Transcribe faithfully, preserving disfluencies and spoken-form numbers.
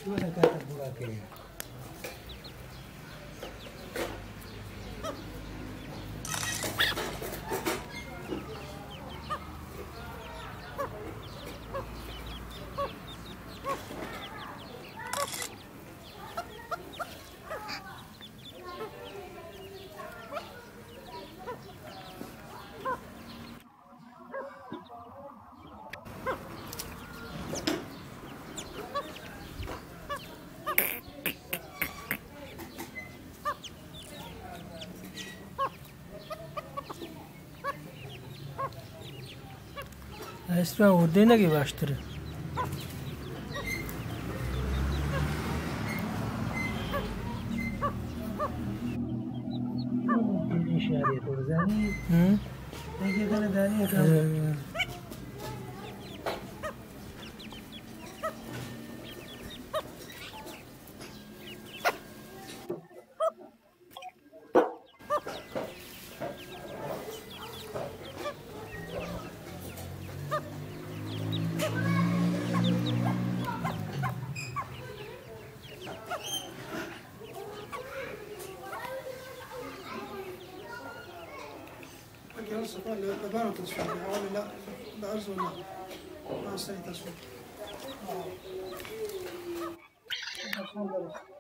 شو أنا كاتب براكين Esra ordine gibi açtırır. إشارة ترزاني Hı? تيجي كنا دانية كم Ee, Anche adesso qua le vanno trasferire, ora la la zona non sei trasferito.